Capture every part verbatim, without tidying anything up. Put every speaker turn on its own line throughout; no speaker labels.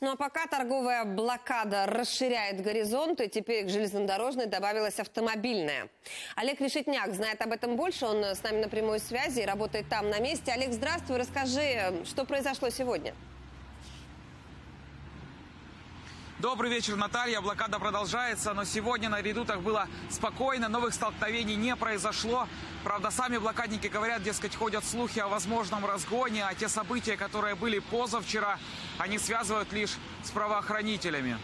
Ну а пока торговая блокада расширяет горизонты, теперь к железнодорожной добавилась автомобильная. Олег Решетняк знает об этом больше, он с нами на прямой связи и работает там на месте. Олег, здравствуй, расскажи, что произошло сегодня?
Добрый вечер, Наталья. Блокада продолжается, но сегодня на редутах было спокойно, новых столкновений не произошло. Правда, сами блокадники говорят, дескать, ходят слухи о возможном разгоне, а те события, которые были позавчера, они связывают лишь с правоохранителями.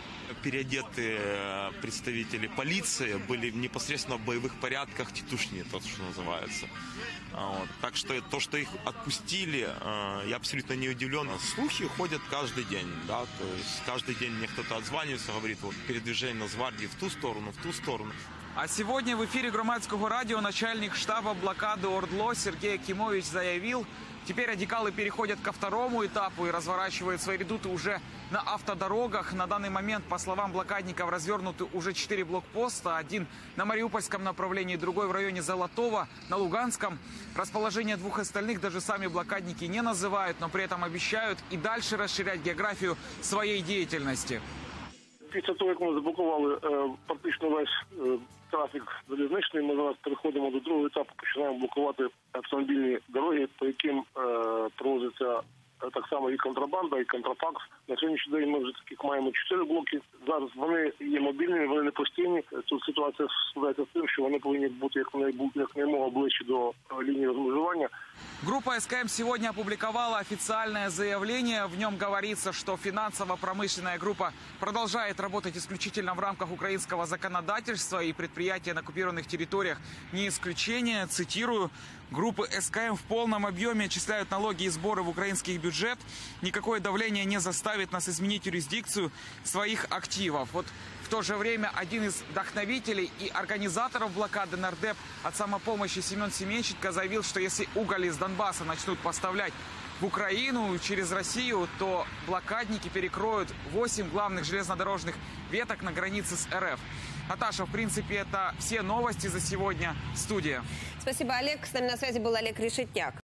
Переодетые представители полиции были непосредственно в боевых порядках тетушни, то, что называется. Вот. Так что то, что их отпустили, я абсолютно не удивлен. Слухи ходят каждый день, да, то есть каждый день мне кто-то отзванивается, говорит, вот передвижение Нацгвардии в ту сторону, в ту сторону.
А сегодня в эфире Громадского радио начальник штаба блокады ОРДЛО Сергей Акимович заявил, теперь радикалы переходят ко второму этапу и разворачивают свои редуты уже на автодорогах. На данный момент, по словам блокадников, развернуты уже четыре блокпоста. Один на Мариупольском направлении, другой в районе Золотого, на Луганском. Расположение двух остальных даже сами блокадники не называют, но при этом обещают и дальше расширять географию своей деятельности.
Після того, як ми заблокували е, практично весь е, трафік залізничний, ми зараз переходимо до другого етапу, починаємо блокувати автомобільні дороги, по яким е, проводиться е, так само і контрабанда, і контрафакт. На сьогоднішній день ми вже таких маємо чотири блоки. Зараз вони є мобільними, вони не постійні. Тут ситуація складається з тим, що вони повинні бути якнаймога ближче до лінії розмежування.
Группа СКМ сегодня опубликовала официальное заявление. В нем говорится, что финансово-промышленная группа продолжает работать исключительно в рамках украинского законодательства, и предприятия на оккупированных территориях не исключение. Цитирую, группы СКМ в полном объеме отчисляют налоги и сборы в украинский бюджет. Никакое давление не заставит нас изменить юрисдикцию своих активов. Вот в то же время один из вдохновителей и организаторов блокады нардеп от самопомощи Семен Семенченко заявил, что если уголь из Донбасса начнут поставлять в Украину через Россию, то блокадники перекроют восемь главных железнодорожных веток на границе с РФ. Наташа, в принципе, это все новости за сегодня. Студия.
Спасибо, Олег. С нами на связи был Олег Решетняк.